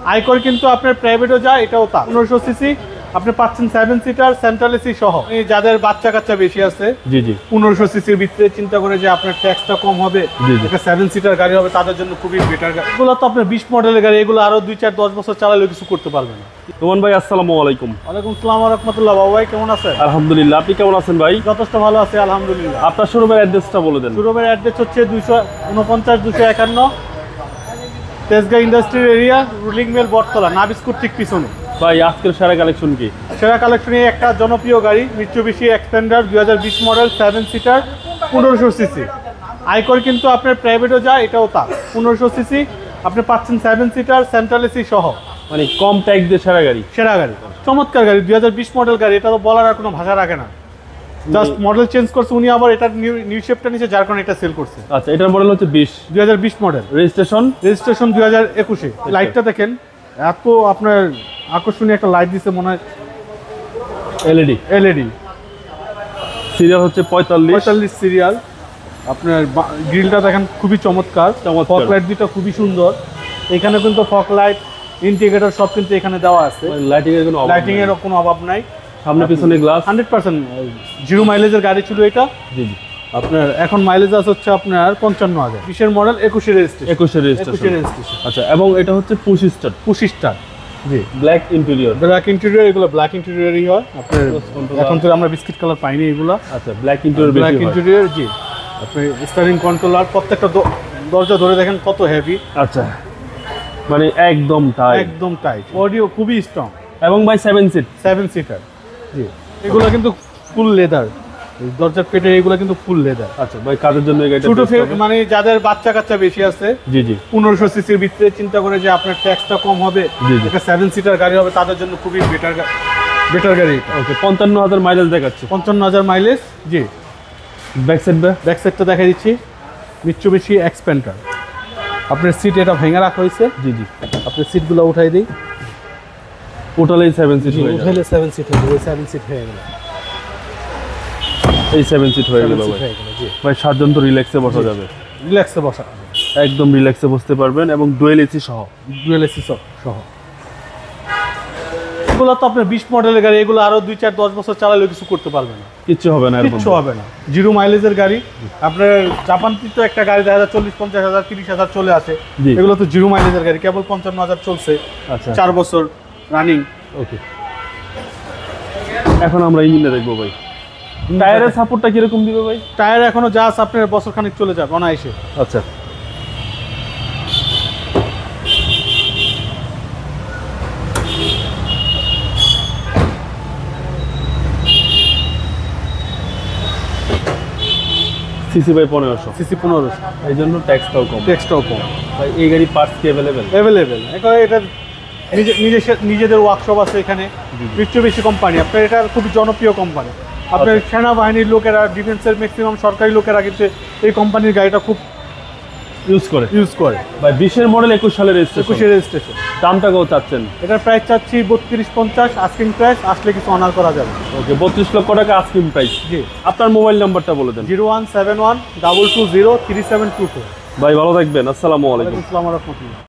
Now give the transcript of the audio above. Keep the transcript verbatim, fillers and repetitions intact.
আইকর কিন্তু আপনার প্রাইভেটও যায়, এটাও তা পনেরোশো সিসি আপনি পাচ্ছেন সেভেন সিটার সেন্ট্রাল এসি সহ। যাদের বাচ্চা কাচ্চা বেশি আছে, জি জি পনেরোশো সিসির ভিতরে চিন্তা করে যে আপনার ট্যাক্সটা কম হবে, একটা সেভেন সিটার গাড়ি হবে, তাদের জন্য খুবই বেটার গাড়ি। এগুলো তো আপনার বিশ মডেলের গাড়ি, এগুলো আরো দুই চার দশ বছর চালালেও কিছু করতে পারবে না। রোমান ভাই আসসালামু আলাইকুম। ওয়ালাইকুম আসসালাম ওয়া রাহমাতুল্লাহ। বাবু ভাই কেমন আছেন? আলহামদুলিল্লাহ, আপনি কেমন আছেন ভাই? যথেষ্ট ভালো আছি আলহামদুলিল্লাহ। আপনার শোরুমের অ্যাড্রেসটা বলে দেন। শোরুমের অ্যাড্রেস হচ্ছে দুইশো উনপঞ্চাশ দুশো একান্ন Tejgaon industrial area, rolling mill Battala, নাবিস্কুট ঠিক পিছনে। ভাই আজকের সেরা কালেকশন কি? সেরা কালেকশনে একটা জনপ্রিয় গাড়ি মিৎসুবিশি এক্সপেন্ডার দুই হাজার বিশ মডেল, সেভেন সিটার, পনেরোশো সিসি। আইকর কিন্তু আপনার প্রাইভেটও যায়, এটাও তা পনেরোশো সিসি আপনি পাচ্ছেন সেভেন সিটার সেন্ট্রাল এসি সহ, মানে কম ট্যাক্স দিয়ে সেরা গাড়ি। সেরা গাড়ি, চমৎকার গাড়ি, দুই হাজার বিশ মডেল গাড়ি, এটা তো বলার আর কোনো ভাষা রাখে না। জাস্ট মডেল চেঞ্জ করছে উনি, আবার এটা নিউ নিউ শেপটা নিচে, যার কারণে এটা সেল করছে। আচ্ছা, এটার মডেল হচ্ছে বিশ, দুই হাজার বিশ মডেল, রেজিস্ট্রেশন রেজিস্ট্রেশন দুই হাজার একুশে। লাইটটা দেখেন, এত আপনার আকর্ষণীয় একটা লাইট দিচ্ছে, মনে হয় এলইডি। এলইডি সিরিয়াল হচ্ছে পঁয়তাল্লিশ পঁয়তাল্লিশ সিরিয়াল। আপনার গ্রিলটা দেখেন খুবই চমৎকার, ফগ লাইট দুটো খুবই সুন্দর। এখানে কিন্তু ফগ লাইট, ইন্ডিকেটর সব কিন্তু এখানে দেওয়া আছে। লাইটিং এর কোনো লাইটিং এর কোনো অভাব নাই। সামনে পিছনে গ্লাস, হান্ড্রেড পার্সেন্ট জিরো মাইলেজের গাড়ি ছিল এটা। জি জি। আপনার এখন মাইলেজ আছে হচ্ছে আপনার পঞ্চান্ন হাজার, বিশের মডেল, একুশে রেজিস্ট্রেশন। একুশে রেজিস্ট্রেশন। আচ্ছা, এবং এটা হচ্ছে পুশ স্টার্ট। পুশ স্টার্ট, জি। ব্ল্যাক ইন্টেরিয়র, ব্ল্যাক ইন্টেরিয়র, এগুলো ব্ল্যাক ইন্টেরিয়রই হয় আপনার। এখন তো আমরা বিস্কিট কালার পাইনি এগুলো। আচ্ছা, ব্ল্যাক ইন্টেরিয়র, ব্ল্যাক ইন্টেরিয়র, জি। আপনি স্টারিং কন্ট্রোলার, প্রত্যেকটা দরজা ধরে দেখেন কত হেভি। আচ্ছা, মানে একদম টাইট, একদম টাইট। অডিও খুবই স্ট্রং। এবং ভাই সেভেন সিট, সেভেন সিটার, জি। এগুলো কিন্তু ফুল লেদার, দরজার পেটে এগুলো কিন্তু ফুল লেদার। আচ্ছা ভাই, কাদের জন্য এই গাড়িটা? ছোট মানে যাদের বাচ্চা কাচ্চা বেশি আছে, জি জি পনেরোশো সিসির ভিতরে চিন্তা করে যে আপনার ট্যাক্সটা কম হবে, একটা সেভেন সিটার গাড়ি হবে, তাদের জন্য খুবই বেটার বেটার গাড়ি। ওকে, পঞ্চান্ন হাজার মাইলেজ দেখাচ্ছে। পঞ্চান্ন হাজার মাইলেজ, জি। ব্যাক সাইড, ব্যাক সাইডটা দেখা দিচ্ছি, মিৎসুবিশি এক্সপেন্ডার। আপনার সিট এটা ভেঙে রাখা হয়েছে, জি জি। আপনার সিটগুলো উঠাই দিই, উঠালেই সেভেন সিট হয়ে যাবে। উঠাইলে সেভেন সিট হয়ে যাবে, সেভেন সিট হয়ে গেল, এই সেভেন সিট হয়ে গেল ভাই। ভাই সাতজন তো রিল্যাক্সে বসা যাবে, রিল্যাক্সে বসা, একদম রিল্যাক্সে বসতে পারবেন, এবং ডুয়েল এসি সহ। ডুয়েল এসি সহ। এগুলো তো আপনার বিশ মডেলের গাড়ি, এগুলো আরো দুই চার দশ বছর চালালেও কিছু করতে পারবে না, কিচ্ছু হবে না, কিচ্ছু হবে না। জিরো মাইলেজের গাড়ি। আপনার জাপানটি তো একটা গাড়ি দেখা যায় চল্লিশ পঞ্চাশ হাজার তিরিশ হাজার চলে আসে, এগুলো তো জিরো মাইলেজের গাড়ি, কেবল পঞ্চান্ন হাজার চলছে। আচ্ছা, চার বছর রানিং। ওকে, এখন আমরা ইঞ্জিনটা দেখবো ভাই। টায়ারের সাপোর্টটা কিরকম দিবে ভাই? টায়ার এখনো যা আছে আপনার বছর খানিক চলে যাবে অনায়াসে। আচ্ছা, সিসি ভাই পনেরোশো, সিসি পনেরোশো, এই জন্য ট্যাক্সটাও কম। ট্যাক্সটাও কম ভাই এই গাড়ি পার্টস কি অ্যাভেলেবেল? অ্যাভেলেবেল। এখন এটা নিজে নিজের নিজেদের ওয়ার্কশপ আছে এখানে, মিৎসুবিশি কোম্পানি। আপনার এটা খুবই জনপ্রিয় কোম্পানি। আপনার সেনাবাহিনীর লোকেরা, ডিফেন্সের ম্যাক্সিমাম সরকারি লোকেরা কিন্তু এই কোম্পানির গাড়িটা খুব ইউজ করে ইউজ করে ভাই। বিশের মডেল, একুশ সালের রেজিস্ট্রেশন। একুশে রেজিস্ট্রেশন। দামটা কত চাচ্ছেন? এটার প্রাইস চাচ্ছি বত্রিশ পঞ্চাশ, আস্কিং প্রাইস, আসলে কিছু অনার করা যাবে। ওকে, বত্রিশ লক্ষ টাকা আস্কিং প্রাইস। জি। আপনার মোবাইল নাম্বারটা বলে দেন। Zero one seven one double two zero three seven two four. ভাই ভালো থাকবেন, আসসালামু আলাইকুম। আসসালামু আলাইকুম।